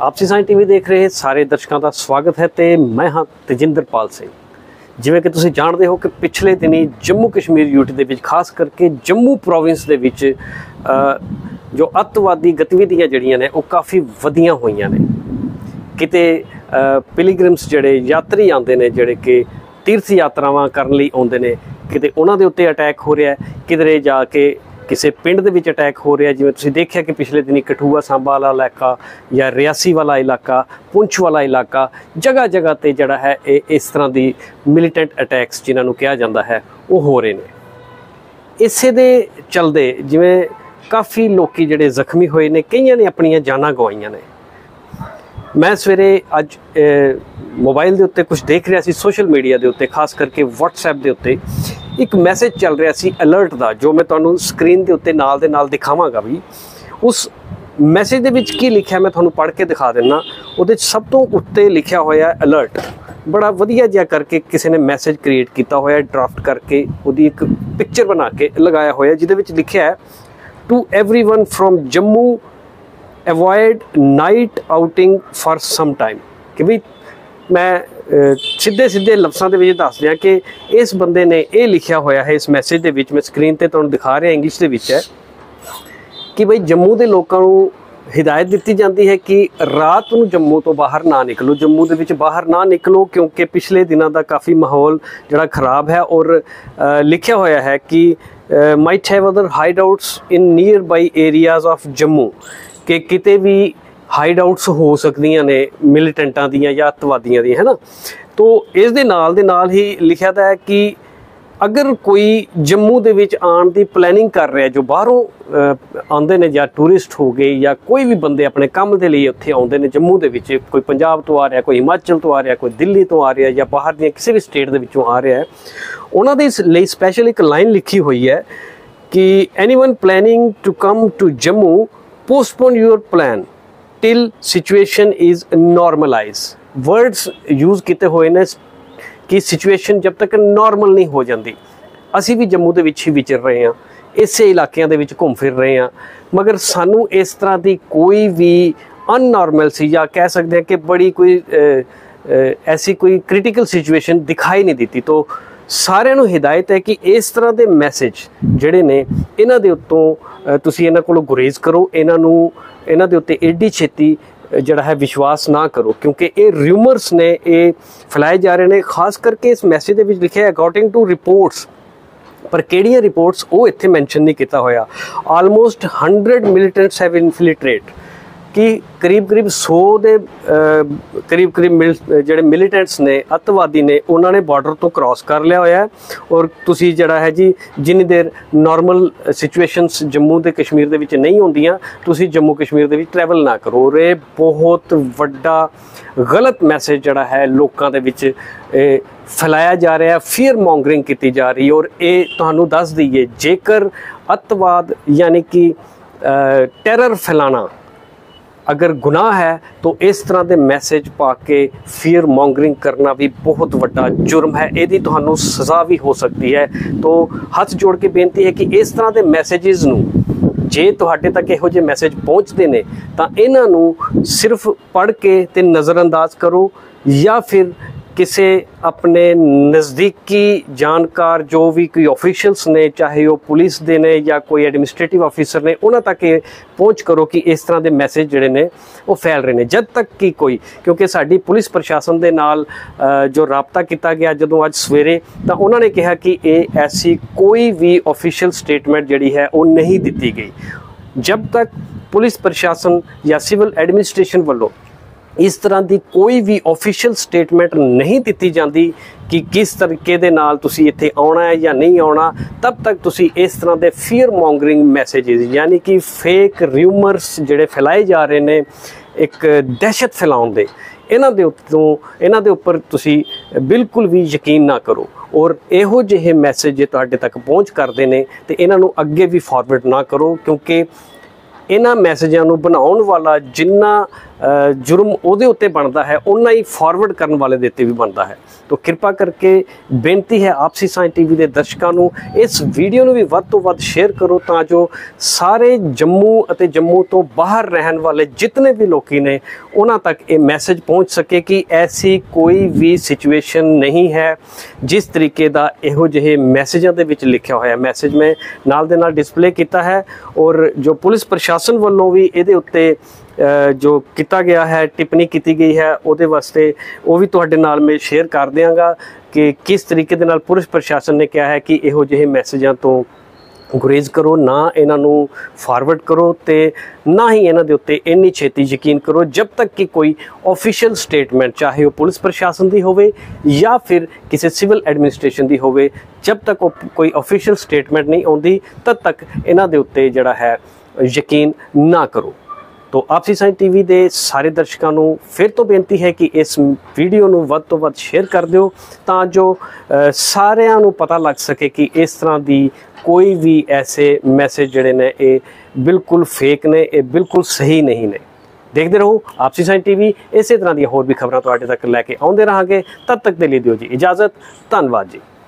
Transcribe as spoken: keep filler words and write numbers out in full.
आपसी science TV देख रहे सारे दर्शकों का स्वागत है। तो मैं हाँ तजिंदरपाल सिंह। जिवें कि तुसीं जाणदे हो कि पिछले दिनी जम्मू कश्मीर यूटी दे विच खास करके जम्मू प्रोविंस दे विच जो अतवादी गतिविधियां जड़ियां ने वो काफ़ी वधियां होईयां ने। किते पिलीग्रिम्स जड़े यात्री आते हैं जड़े कि तीर्थ यात्रावां करन लई आउंदे ने, किते उन्हां दे उत्ते अटैक हो रहा है, किधरे जाके किसी पिंड दे विच अटैक हो रहा है। जिवें तुसीं देखिया कि पिछले दिनी कठुआ सांबा वाला इलाका या रियासी वाला इलाका, पुंछ वाला इलाका, जगह जगह ते जड़ा है इस तरह की मिलीटेंट अटैक्स जिन्हां नूं कहा जाता है वो हो रहे हैं। इसे दे चलदे जिवें काफ़ी लोग जिहड़े जख्मी होए ने, कईयां ने अपनियां जानां गवाईयां ने। मैं सवेरे अज मोबाइल के उत्ते कुछ देख रहा सी, सोशल मीडिया के उत्ते खास करके WhatsApp के उत्ते एक मैसेज चल रहा सी अलर्ट का, जो मैं तुहानूं स्क्रीन के उत्ते नाल दे नाल दिखावांगा भी। उस मैसेज दे विच की लिखिया मैं तुहानूं पढ़ के दिखा देना। उहदे सब तो उत्ते लिखिया होया अलर्ट, बड़ा वधिया जिहा करके किसी ने मैसेज क्रिएट किया होया, ड्राफ्ट करके उहदी एक पिक्चर बना के लगाया होया, जिहदे विच लिखिया है to everyone from Jammu avoid night outing for some time. कि भी मैं सीधे सीधे लफ्ज़ों के दस दिया कि इस बंदे ने यह लिखा होया है इस मैसेज के विच, मैं स्क्रीन पर तुहानूं दिखा रहा इंग्लिश के विच है कि बई जम्मू के लोगों को हिदायत दी जाती है कि रात को जम्मू तो बाहर ना निकलो, जम्मू के विच बाहर ना निकलो, क्योंकि पिछले दिनों का काफ़ी माहौल जड़ा खराब है। और लिखा होया है कि might have other hideouts in nearby areas of Jammu, कि किते भी हाइड आउट्स हो सकदियां ने मिलीटेंटां दियां या अतवादियां दी, है ना। तो इस दे नाल दे नाल ही लिखा है कि अगर कोई जम्मू दे विच आउण दी प्लैनिंग कर रहा है, जो बाहरों आंदे ने या टूरिस्ट हो गए या कोई भी बंदे अपने काम के लिए उत्थे आउंदे ने जम्मू दे विच, कोई पंजाब तो आ रहा, कोई हिमाचल तो आ रहा, कोई दिल्ली तो आ रहा या बाहर दी किसी भी स्टेट दे विचों आ रहा है, उन्हां दे लई स्पैशल एक लाइन लिखी हुई है कि anyone planning to come to Jammu postpone your plan till situation is normalise. Words use किए हुए ने कि सिचुएशन जब तक नॉर्मल नहीं हो जाती। असी भी जम्मू के विच ही विचर रहे हैं, इसे इलाकों के विच घूम फिर रहे हैं, मगर सानू इस तरह की कोई भी अननॉर्मल सी या कह सकते हैं कि बड़ी कोई ए, ए, ऐसी कोई क्रिटिकल सिचुएशन दिखाई नहीं दी। तो सारिਆਂ ਨੂੰ हिदायत है कि इस तरह के मैसेज ਜਿਹੜੇ ने इन्हां दे उत्तों तुसीं इन्हां कोलों गुरेज करो, इन्हां नूं इन्हां दे उत्ते एडी छेती जड़ा है विश्वास ना करो, क्योंकि ये रूमर्स ने ये फैलाए जा रहे हैं। खास करके इस मैसेज के विच लिखिਆ अकॉर्डिंग टू रिपोर्ट्स, पर किहड़ियां रिपोर्ट्स वो इत्थे मैंशन नहीं किया होया। Almost hundred militants have infiltrate, कि करीब करीब सौ के करीब करीब मिल जोड़े मिलीटेंट्स ने अतवादी ने उन्होंने बॉर्डर तो क्रॉस कर लिया होया है। और तुसी जड़ा है जी जिन्नी देर नॉर्मल सिचुएशनस जम्मू ते कश्मीर दे विच नहीं होंदियां, तुसी जम्मू कश्मीर दे विच ट्रैवल ना करो। और ये बहुत वड्डा गलत मैसेज जड़ा है लोगों के विच फैलाया जा रहा है, फियर मॉन्गरिंग की जा रही है। और ये तुहानूं दस दईए, जेकर अतवाद यानी कि टैरर फैलाना अगर गुनाह है तो इस तरह के मैसेज पा के फियर मॉन्गरिंग करना भी बहुत वड्डा जुर्म है, यदि तुहानूं सज़ा भी हो सकती है। तो हथ जोड़ के बेनती है कि इस तरह के मैसेजेस नूं जे तुहाडे तक इहो जिहे मैसेज पहुँचते हैं तो इन्हां नूं सिर्फ पढ़ के ते नज़रअंदाज करो, या फिर किसी अपने नज़दीकी जानकार जो भी कोई ऑफिशियल्स ने, चाहे वो पुलिस दे ने या कोई एडमिनिस्ट्रेटिव ऑफिसर ने, उन्हां तक पहुँच करो कि इस तरह के मैसेज जिहड़े ने वो फैल रहे हैं। जब तक कि कोई, क्योंकि साडी पुलिस प्रशासन के नाल जो राबता किया गया जदों अज सवेरे, तो उन्होंने कहा कि ये ऐसी कोई भी ऑफिशियल स्टेटमेंट जिहड़ी है वो नहीं दी गई। जब तक पुलिस प्रशासन या सिविल एडमिनिस्ट्रेशन वालों इस तरह की कोई भी ऑफिशियल स्टेटमेंट नहीं दी जाती कि किस तरीके दे नाल तुसी इत्थे आउणा है या नहीं आउणा, तब तक तुसी इस तरह के फियर मॉन्गरिंग मैसेजेस यानी कि फेक रूमर्स जिहड़े फैलाए जा रहे हैं, एक दहशत फैलाउण दे, इन्हां दे उत्तों इन्हां दे उपर तुसी बिल्कुल भी यकीन ना करो। और इहो जिहे मैसेज जे तुहाडे तक पहुँच करते हैं तो इन्हां नूं अगे भी फॉरवर्ड ना करो, क्योंकि ਇਹਨਾਂ ਮੈਸੇਜਾਂ ਨੂੰ ਬਣਾਉਣ ਵਾਲਾ ਜਿੰਨਾ जुर्म ਉਹਦੇ ਉੱਤੇ ਬਣਦਾ ਹੈ ਉਨਾ ਹੀ ਫਾਰਵਰਡ ਕਰਨ ਵਾਲੇ ਦੇ ਉੱਤੇ ਵੀ ਬਣਦਾ ਹੈ। तो कृपा करके बेनती है आपसी साइंस टीवी के दर्शकों को इस वीडियो में भी वध तो वध शेयर करो तां जो सारे जम्मू अते जम्मू तो बाहर रहन वाले जितने भी लोग ने उन्हां तक ये मैसेज पहुँच सके कि ऐसी कोई भी सिचुएशन नहीं है जिस तरीके का इहो जिहे मैसेजां दे विच लिखिया होया मैसेज में नाल दे नाल डिस्पले किया है और जो पुलिस प्रशासन वालों भी इहदे उत्ते जो किया गया है टिप्पणी की गई है उहदे वास्ते वो भी तुहाडे नाल मैं शेयर कर देंगा कि किस तरीके दे नाल पुलिस प्रशासन ने कहा है कि इहो जिहे मैसेजां तो गुरेज करो ना इन्हां नूं फॉरवर्ड करो ते ना ही इन्हां दे उत्ते इन्नी छेती यकीन करो जब तक कि कोई ऑफिशियल स्टेटमेंट चाहे वो पुलिस प्रशासन की होवे या फिर किसी सिविल एडमिनिस्ट्रेशन की होवे जब तक वो कोई ऑफिशियल स्टेटमेंट नहीं आउंदी तद तक इन्हां दे उत्ते जिहड़ा है यकीन ना करो। तो आपसी साइंस टीवी के सारे दर्शकों को फिर तो बेनती है कि इस वीडियो को वध तो वध शेयर कर दो तां जो सारिਆਂ ਨੂੰ पता लग सके कि इस तरह की कोई भी ऐसे मैसेज जिहड़े ने ये बिल्कुल फेक ने ये बिल्कुल सही नहीं ने। देखते रहो आपसी साइंस टीवी इस तरह दी होर भी खबरां तुहाडे तक लैके आउंदे रहांगे। तद तक दे लई दिओ जी इजाज़त। धन्नवाद जी।